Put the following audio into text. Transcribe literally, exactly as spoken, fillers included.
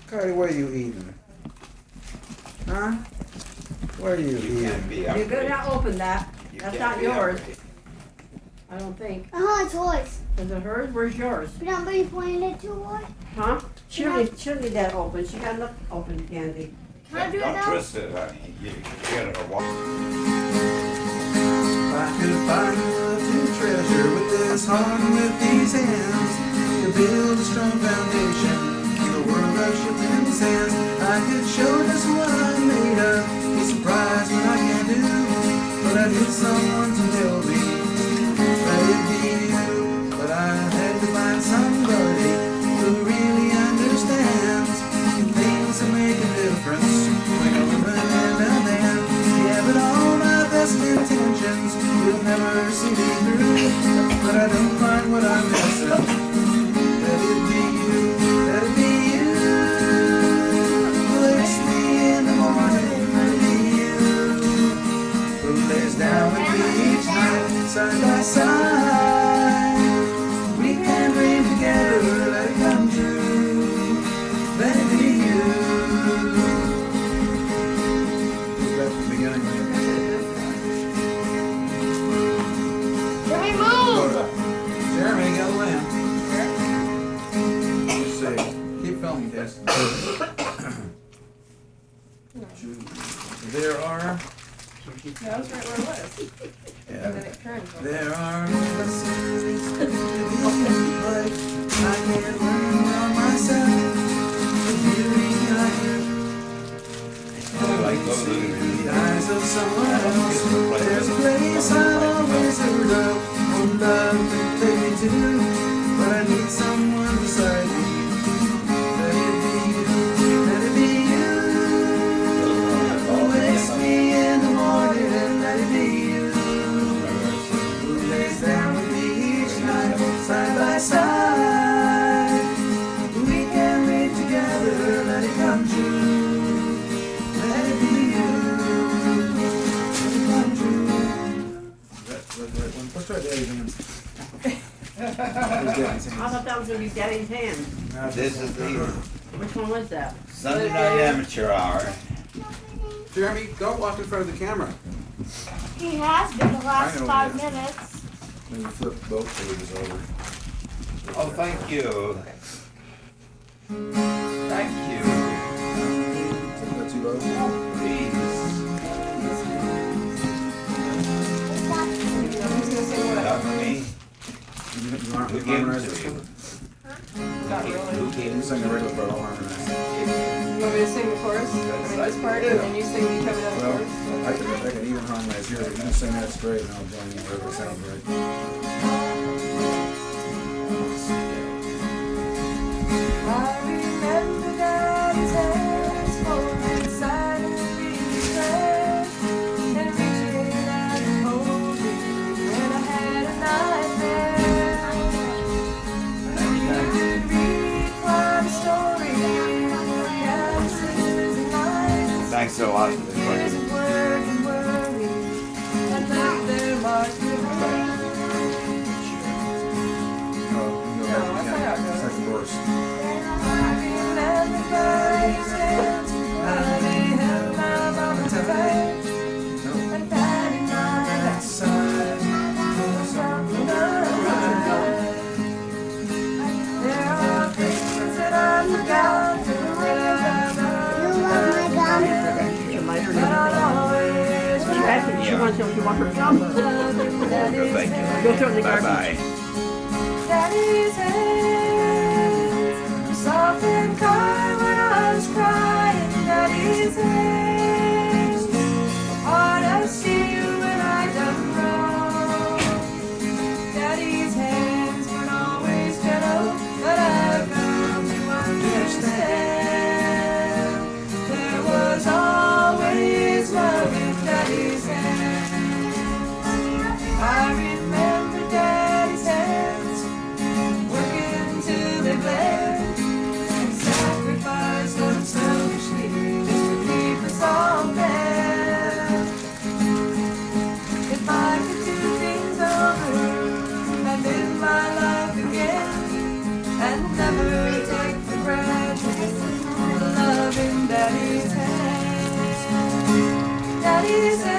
Cardi, what are you eating? Huh? What are you You eating? be You're gonna open that. You That's can't not be yours. hungry. I don't think. Uh-huh, it's yours. Is it hers? Where's yours? But nobody pointed it to what? Huh? She'll need, she'll need that open. She got enough open candy. Can I do it Don't now? twist it, honey. You, you gotta walk. If I could find love to treasure with this heart and with these hands, to build a strong foundation, the world I ship in these hands, I could show just what I'm made of, be surprised when I can do, but I need someone to tell me, let it be you, but I had to find somebody who really understands things that make a difference, like a woman and a man, yeah, but all my best intentions will never see me through, but I don't mind what I'm missing. Let it be you, let it be you. Who wakes me in the morning, let it be you. Who lays down with me each night, side by side. We can dream together, let it come true. Let it be you. That's the beginning. Jeremy, move! Jeremy, get a lamp. Let's see. Keep filming, Des. There are. Yeah, I was right where it was. Yeah. And then it turned. There are lessons in life I can't learn on myself. The beauty I I like those. in the eyes of someone else. There's a place I've always heard of. One love can take me to, but I need someone beside me. Let it be you, let it be you. Who wakes me in the morning and let it be you. Who lays down with me each night, side by side. We can read together, let it come true. Let it be you. Let it come true. Right, right, right one. Let's try Daddy's hands. Here's Daddy's I hands. thought that was gonna be Daddy's hand. Now This is the Which one was that? Sunday night amateur hour. Jeremy, don't walk in front of the camera. He has been the last I know five he has. minutes. Maybe flip both pages over. Oh, thank you. Thank you. Isn't that too low? Please. Who's gonna say what? Not for me. You, you aren't Who gave it harmonize to this you? one? Not Who really. gave You it sing to the you? regular part, I'll harmonize. You want me to sing the chorus? I mean, this part, and then you sing the cover down the Well, chorus? I can, I can even harmonize here. You can sing that straight and I'll join you wherever it sounds right. I remember Daddy's hands folded inside of me, and reaching out and holding when I had a nightmare. I could read my story, canvases and lines. Thanks a lot for this Years record. of work and worry, and left their marks behind. Oh, you go No, back that's not how it again. goes. Second verse. I remember Daddy's hands, how they held my mama tight, No. and patting my backside, was something alright. There are things that I forgot to You love my gum? She might but I'll always She asked me, she Yeah. wants to, she wants her gum. love you, Daddy's Thank hands. you. Go throw it in the Bye garbage. bye. Daddy's hands, soft and kind when I was crying. Daddy's hands, hard as steel when I done wrong. Daddy's hands weren't always gentle, but I've come to understand. There was always love in Daddy's hands. I remember Daddy's hands, working till they bled, and sacrificed unselfishly just to keep us all fed. If I could do things over and live my life again, and never take for granted Daddy's